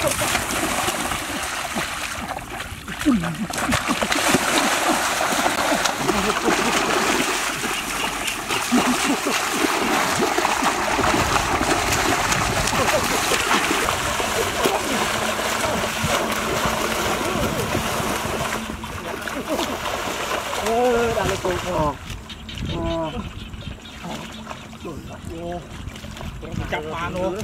Đang lấy cột chặt mà luôn.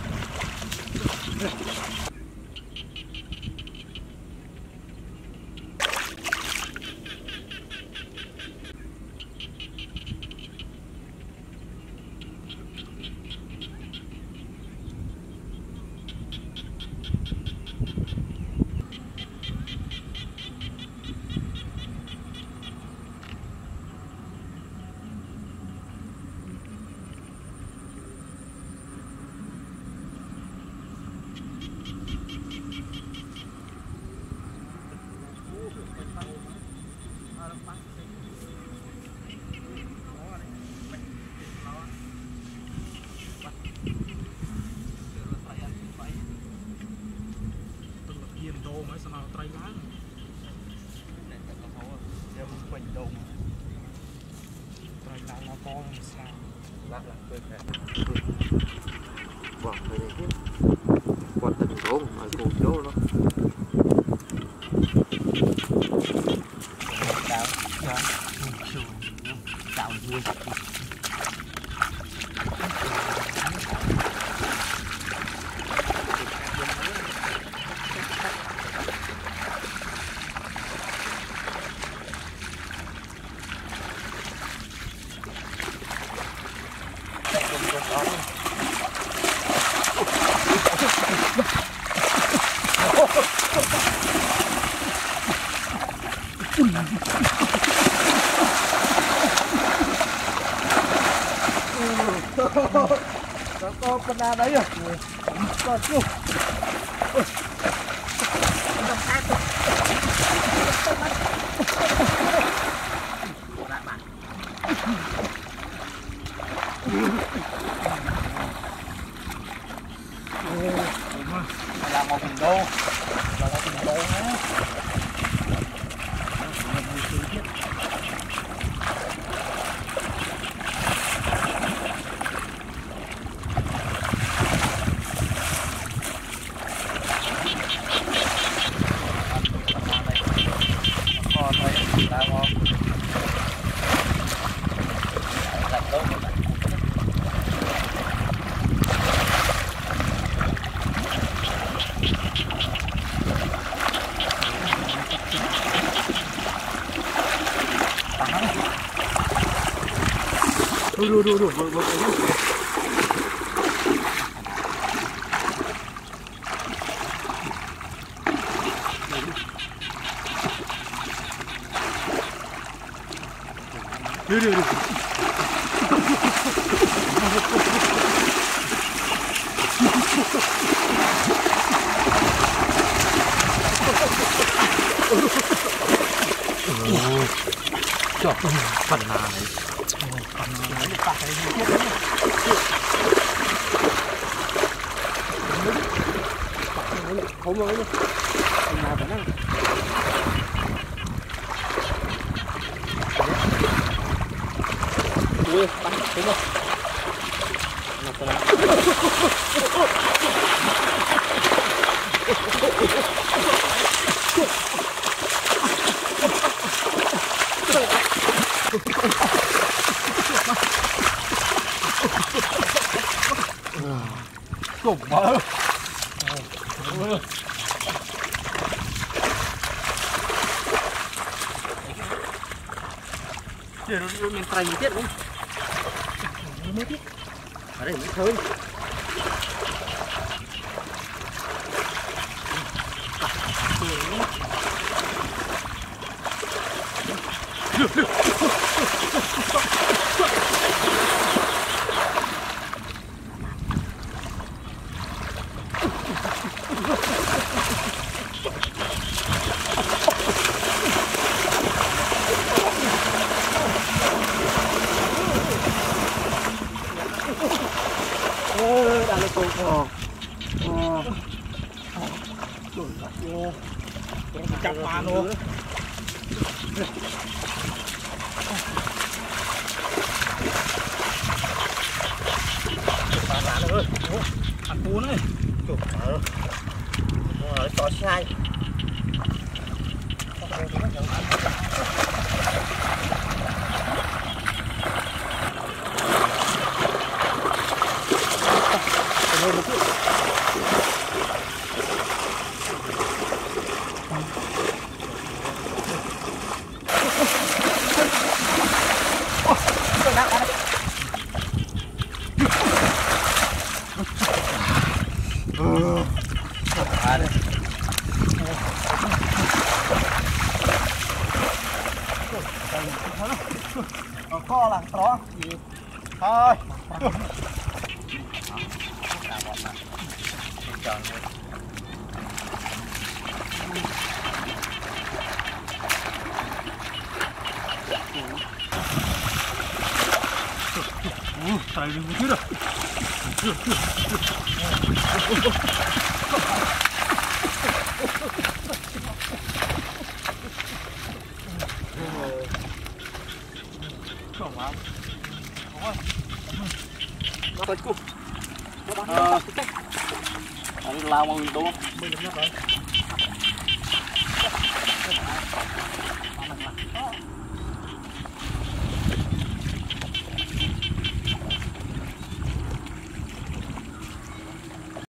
Quạt này chứ, quạt tình trốn mà cùng chỗ đó. Chào vui. Có con đấy rồi. Con chú. Là một hình đô. Là một hình đô nhé. Đuổi chọc phần nào này. Không mới nào phải năng. Ui, bắt đúng không? Cục mỡ. Để nó mình tay tiết không? Mới tiết. Ở đây mới thôi. Đang lấy cột Ồ, chặt mà luôn. Bà lạ rồi. Ủa, ăn cuốn ấy. Trời ơi. Rồi, to sai. Kho là to thôi. Trời đừng có chết rồi. Lao mà mình đúng không? Mình đúng rồi.